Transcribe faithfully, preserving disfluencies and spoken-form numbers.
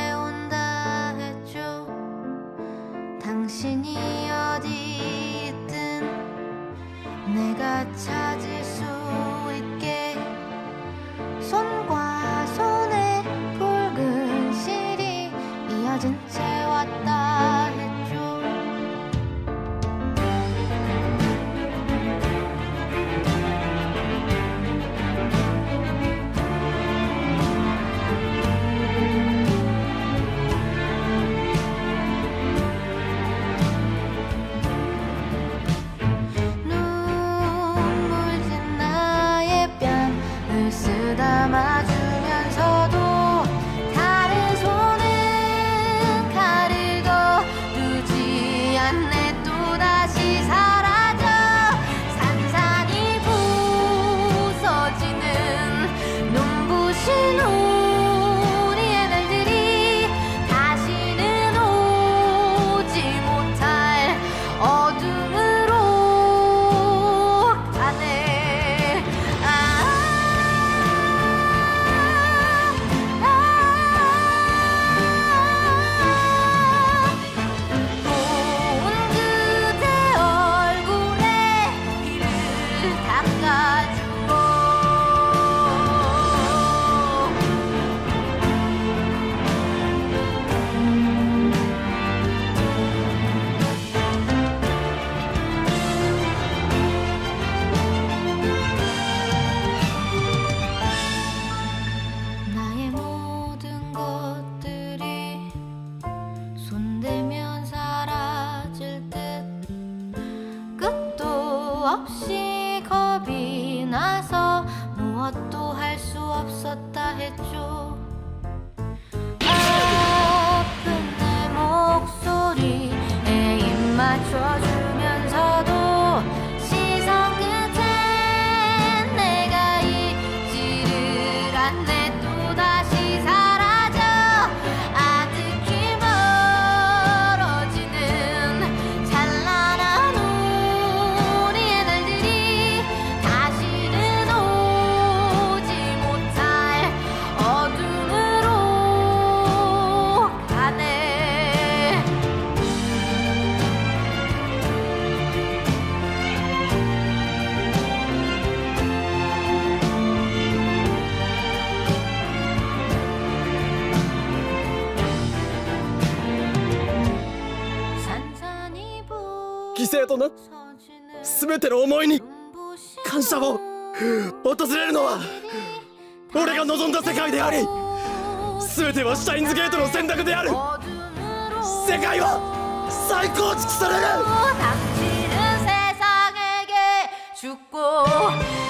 온다 했죠. 당신이 어디 있든 내가 찾을 수 있게 손과 손에 붉은 실이 이어진 채 왔다 했죠. 담아주면서도 다른 손은 가르고 두지 않네. 또다시 사라져 산산이 부서지는 눈부신 우리의 날들이 다시는 오지 못할 어둠으로 가네. 나의 모든 것들이 손대면 사라질 듯 끝도 없이 겁이 나서 무엇도 할 수 없었다 했죠. 아픈 내 목소리에 입 맞춰주면서도 시선 끝엔 내가 있지를 않네. 또다시 사라져 아득히 멀어지는 찬란한 우리의 날들이 다시는 오지 못할 어둠으로 가네. 산산이 犠牲とな 부서지는 全ての思いに 눈부신 感謝を訪れるのは俺が望んだ世界であり、全てはシャインズゲートの選択である。世界は再構築される。 당신은 세상에게 죽고